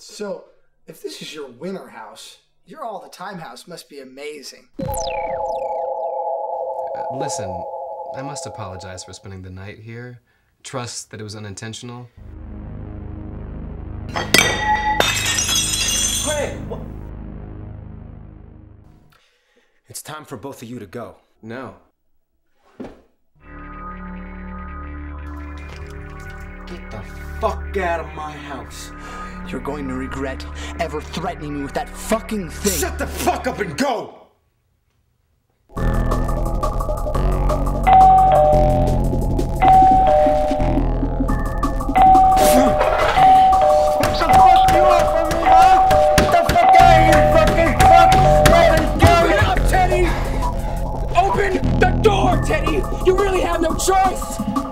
So, if this is your winter house, your all-the-time house must be amazing. Listen, I must apologize for spending the night here. Trust that it was unintentional. Hey! It's time for both of you to go. No. Get the fuck out of my house. You're going to regret ever threatening me with that fucking thing. Shut the fuck up and go! Open the door, Teddy! You really have no choice!